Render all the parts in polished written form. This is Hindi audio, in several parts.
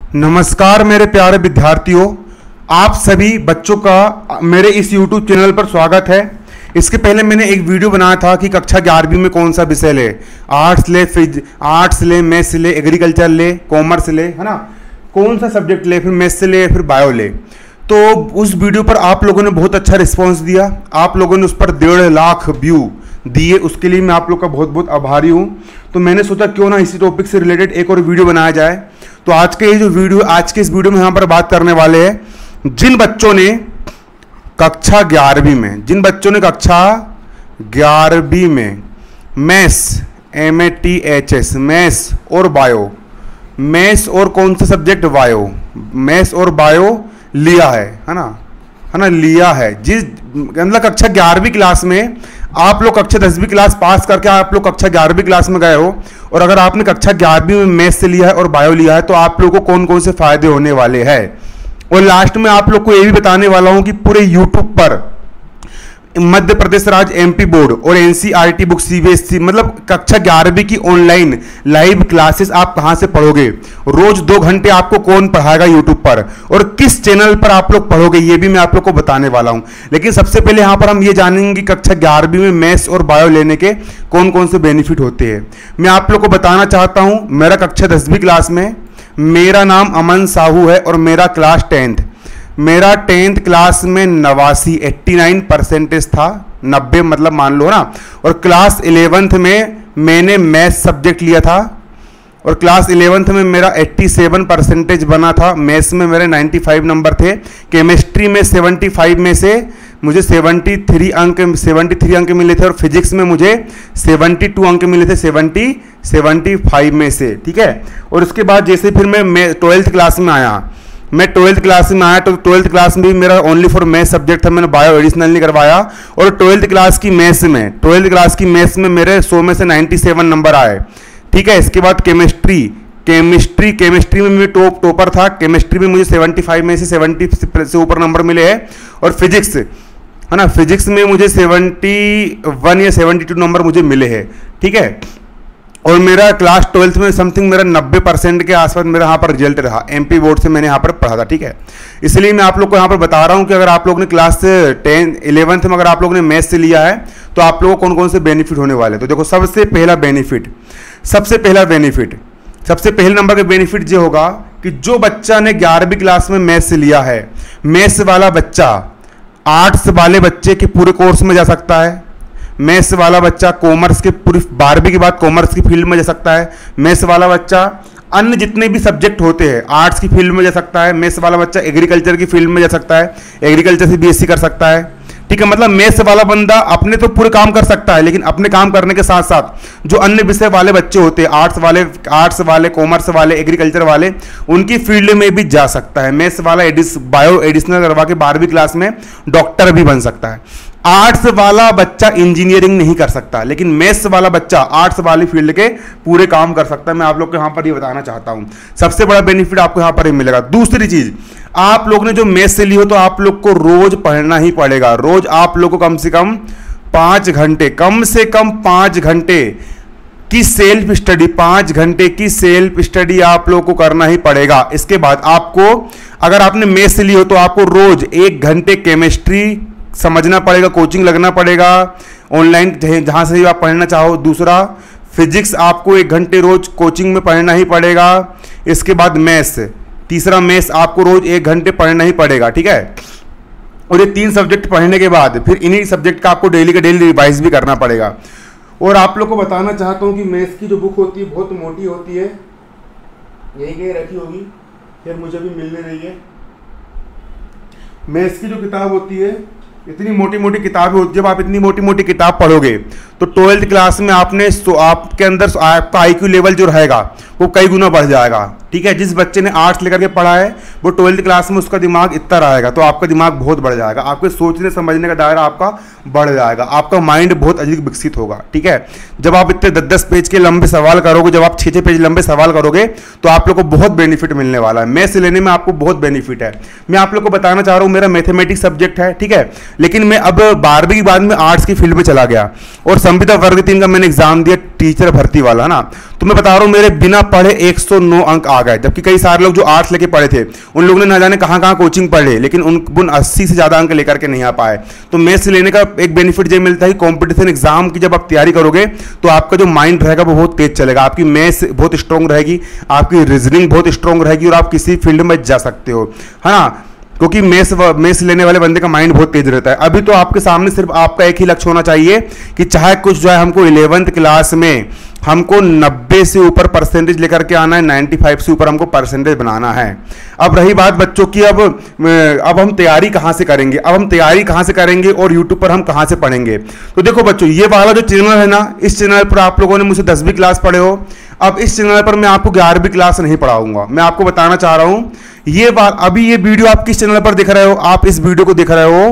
नमस्कार मेरे प्यारे विद्यार्थियों, आप सभी बच्चों का मेरे इस YouTube चैनल पर स्वागत है। इसके पहले मैंने एक वीडियो बनाया था कि कक्षा 11वीं में कौन सा विषय ले, आर्ट्स ले, मैथ्स ले, एग्रीकल्चर ले, कॉमर्स ले, है ना, कौन सा सब्जेक्ट ले, फिर मैथ्स ले, फिर बायो ले। तो उस वीडियो पर आप लोगों ने बहुत अच्छा रिस्पॉन्स दिया, आप लोगों ने उस पर 1.5 लाख व्यू दिए, उसके लिए मैं आप लोग का बहुत बहुत आभारी हूँ। तो मैंने सोचा क्यों ना इसी टॉपिक से रिलेटेड एक और वीडियो बनाया जाए। तो आज के इस वीडियो में यहाँ पर बात करने वाले हैं जिन बच्चों ने कक्षा 11वीं में मैथ्स MATHS मैथ्स और बायो, मैथ्स और कौन सा सब्जेक्ट, बायो, मैथ्स और बायो लिया है ना, लिया है। जिस मतलब कक्षा 11वीं क्लास में आप लोग कक्षा 10वीं क्लास पास करके आप लोग कक्षा 11वीं क्लास में गए हो, और अगर आपने कक्षा 11वीं में मैथ्स से लिया है और बायो लिया है तो आप लोगों को कौन कौन से फायदे होने वाले हैं। और लास्ट में आप लोग को ये भी बताने वाला हूं कि पूरे यूट्यूब पर मध्य प्रदेश राज्य MP बोर्ड और NCERT बुक CBSE मतलब कक्षा 11वीं की ऑनलाइन लाइव क्लासेस आप कहां से पढ़ोगे, रोज 2 घंटे आपको कौन पढ़ाएगा यूट्यूब पर, और किस चैनल पर आप लोग पढ़ोगे, ये भी मैं आप लोग को बताने वाला हूं। लेकिन सबसे पहले यहां पर हम ये जानेंगे कि कक्षा 11वीं में मैथ्स और बायो लेने के कौन कौन से बेनिफिट होते हैं। मैं आप लोग को बताना चाहता हूं, मेरा कक्षा 10वीं क्लास में, मेरा नाम अमन साहू है और मेरा क्लास 10th क्लास में 89% था, 90 मतलब मान लो ना। और क्लास 11th में मैंने मैथ्स सब्जेक्ट लिया था और क्लास 11th में मेरा 87% बना था। मैथ्स में मेरे 95 नंबर थे, केमिस्ट्री में 75 में से मुझे 73 अंक मिले थे, और फिजिक्स में मुझे 72 अंक मिले थे 75 में से, ठीक है। और उसके बाद जैसे फिर मैं 12th क्लास में आया, तो 12th क्लास में भी मेरा ओनली फॉर मैथ्स सब्जेक्ट था, मैंने बायो एडिशनल नहीं करवाया। और 12th क्लास की मैथ्स में मेरे 100 में से 97 नंबर आए, ठीक है। इसके बाद केमिस्ट्री में मैं टॉपर था, केमिस्ट्री में मुझे 75 में से 70 से ऊपर नंबर मिले हैं। और फिजिक्स है ना, फिजिक्स में मुझे 71 या 72 नंबर मुझे मिले हैं, ठीक है। और मेरा क्लास 12th में समथिंग मेरा 90% के आसपास मेरा यहाँ पर रिजल्ट रहा, MP बोर्ड से मैंने यहाँ पर पढ़ा था, ठीक है। इसलिए मैं आप लोग को यहाँ पर बता रहा हूँ कि अगर आप लोग ने क्लास 11th में अगर आप लोग ने मैथ्स से लिया है तो आप लोगों को कौन कौन से बेनिफिट होने वाले। तो देखो, सबसे पहले नंबर का बेनिफिट ये होगा कि जो बच्चा ने 11वीं क्लास में मैथ्स से लिया है, मैथ्स वाला बच्चा आर्ट्स वाले बच्चे के पूरे कोर्स में जा सकता है, मैथ्स वाला बच्चा कॉमर्स के पूरी 12वीं के बाद कॉमर्स की फील्ड में जा सकता है, मैथ्स वाला बच्चा अन्य जितने भी सब्जेक्ट होते हैं आर्ट्स की फील्ड में जा सकता है, मैथ्स वाला बच्चा एग्रीकल्चर की फील्ड में जा सकता है, एग्रीकल्चर से BSc कर सकता है, ठीक है। मतलब मैथ्स वाला बंदा अपने तो पूरे काम कर सकता है, लेकिन अपने काम करने के साथ साथ जो अन्य विषय वाले बच्चे होते हैं, आर्ट्स वाले, कॉमर्स वाले, एग्रीकल्चर वाले, उनकी फील्ड में भी जा सकता है। मैथ्स वाला बायो एडिशनल करवा के 12वीं क्लास में डॉक्टर भी बन सकता है। आर्ट्स वाला बच्चा इंजीनियरिंग नहीं कर सकता, लेकिन मैथ्स वाला बच्चा आर्ट्स वाली फील्ड के पूरे काम कर सकता है। मैं आप लोग को यहां पर ये बताना चाहता हूं, सबसे बड़ा बेनिफिट आपको यहां पर ही मिलेगा। दूसरी चीज, आप लोग ने जो मैथ्स से ली हो तो आप लोग को रोज पढ़ना ही पड़ेगा। रोज आप लोग को कम से कम 5 घंटे की सेल्फ स्टडी आप लोग को करना ही पड़ेगा। इसके बाद आपको, अगर आपने मैथ्स से ली हो तो आपको रोज 1 घंटे केमिस्ट्री समझना पड़ेगा, कोचिंग लगना पड़ेगा ऑनलाइन जहां से भी आप पढ़ना चाहो। दूसरा, फिजिक्स आपको 1 घंटे रोज कोचिंग में पढ़ना ही पड़ेगा। इसके बाद मैथ्स, तीसरा मैथ्स आपको रोज 1 घंटे पढ़ना ही पड़ेगा, ठीक है। और ये 3 सब्जेक्ट पढ़ने के बाद फिर इन्हीं सब्जेक्ट का आपको डेली रिवाइज भी करना पड़ेगा। और आप लोग को बताना चाहता हूँ कि मैथ्स की जो बुक होती है बहुत मोटी होती है, यही कहीं रखी होगी, फिर मुझे भी मिलने नहीं है। मैथ्स की जो किताब होती है, इतनी मोटी मोटी किताब होती है, जब आप इतनी मोटी मोटी किताब पढ़ोगे तो 12th क्लास में आपके अंदर आपका IQ लेवल जो रहेगा वो कई गुना बढ़ जाएगा, ठीक है। जिस बच्चे ने आर्ट्स लेकर के पढ़ा है वो 12th क्लास में उसका दिमाग इतना रहेगा, तो आपका दिमाग बहुत बढ़ जाएगा, आपके सोचने समझने का दायरा आपका बढ़ जाएगा, आपका माइंड बहुत अधिक विकसित होगा, ठीक है। जब आप इतने 10-10 पेज के लंबे सवाल करोगे, जब आप 6-6 पेज लंबे सवाल करोगे तो आप लोग को बहुत बेनिफिट मिलने वाला है। मैथ्स लेने में आपको बहुत बेनिफिट है। मैं आप लोग को बताना चाह रहा हूँ, मेरा मैथमेटिक्स सब्जेक्ट है, ठीक है, लेकिन मैं अब 12वीं के बाद में आर्ट्स की फील्ड में चला गया और संविदा वर्ग 3 का मैंने एग्जाम दिया, टीचर भर्ती वाला, है ना। तो मैं बता रहा हूँ मेरे बिना पढ़े 109 अंक आ गए, जबकि कई सारे लोग जो आर्ट्स लेके पढ़े थे उन लोगों ने ना जाने कहाँ कहाँ कोचिंग पढ़े, लेकिन उन 80 से ज़्यादा अंक लेकर के नहीं आ पाए। तो मैथ्स लेने का एक बेनिफिट ये मिलता है कि कॉम्पिटिशन एग्जाम की जब आप तैयारी करोगे तो आपका जो माइंड रहेगा वो बहुत तेज चलेगा, आपकी मैथ्स बहुत स्ट्रॉन्ग रहेगी, आपकी रीजनिंग बहुत स्ट्रॉन्ग रहेगी और आप किसी फील्ड में जा सकते हो, है ना, क्योंकि मैथ्स लेने वाले बंदे का माइंड बहुत तेज रहता है। अभी तो आपके सामने सिर्फ आपका एक ही लक्ष्य होना चाहिए कि चाहे कुछ जो है हमको 11th क्लास में हमको 90 से ऊपर परसेंटेज लेकर के आना है, 95 से ऊपर हमको परसेंटेज बनाना है। अब रही बात बच्चों की, अब हम तैयारी कहाँ से करेंगे, अब हम तैयारी कहाँ से करेंगे और यूट्यूब पर हम कहाँ से पढ़ेंगे। तो देखो बच्चों, ये वाला जो चैनल है ना, इस चैनल पर आप लोगों ने मुझसे 10वीं क्लास पढ़े हो, अब इस चैनल पर मैं आपको 11वीं क्लास नहीं पढ़ाऊंगा। मैं आपको बताना चाह रहा हूँ ये बात, अभी ये वीडियो आप किस चैनल पर देख रहे हो, आप इस वीडियो को देख रहे हो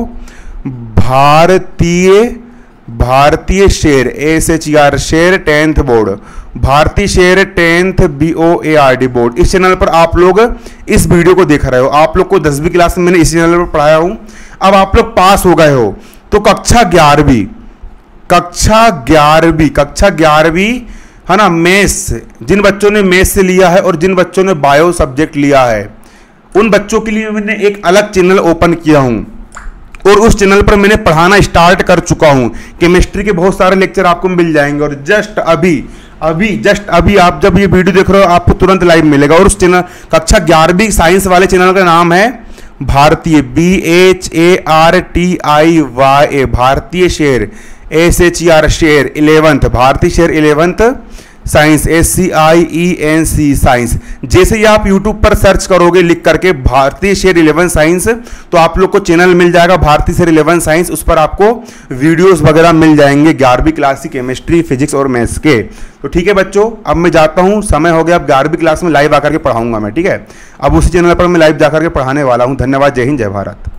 भारतीय शेर SHER शेर 10th बोर्ड, भारतीय शेर 10th BOARD बोर्ड, इस चैनल पर आप लोग इस वीडियो को देख रहे हो। आप लोग को 10वीं क्लास में मैंने इस चैनल पर पढ़ाया हूं। अब आप लोग पास हो गए हो तो कक्षा 11वीं है ना, मैथ्स, जिन बच्चों ने मैथ्स से लिया है और जिन बच्चों ने बायो सब्जेक्ट लिया है उन बच्चों के लिए मैंने एक अलग चैनल ओपन किया हूं और उस चैनल पर मैंने पढ़ाना स्टार्ट कर चुका हूं। केमिस्ट्री के बहुत सारे लेक्चर आपको मिल जाएंगे और जस्ट अभी आप जब ये वीडियो देख रहे हो आपको तुरंत लाइव मिलेगा। और उस चैनल कक्षा 11वीं साइंस वाले चैनल का नाम है भारतीय BHARTIYA, भारतीय शेर SHER शेर 11th, भारतीय शेर 11th साइंस SCIENC साइंस। जैसे ही आप YouTube पर सर्च करोगे लिख करके भारतीय शेर 11 साइंस, तो आप लोग को चैनल मिल जाएगा भारतीय शेर 11 साइंस। उस पर आपको वीडियोस वगैरह मिल जाएंगे 11वीं क्लास की केमिस्ट्री, फिजिक्स और मैथ्स के। तो ठीक है बच्चों, अब मैं जाता हूँ, समय हो गया। अब 11वीं क्लास में लाइव आकर के पढ़ाऊंगा मैं, ठीक है। अब उसी चैनल पर मैं लाइव जाकर के पढ़ाने वाला हूँ। धन्यवाद, जय हिंद, जय भारत।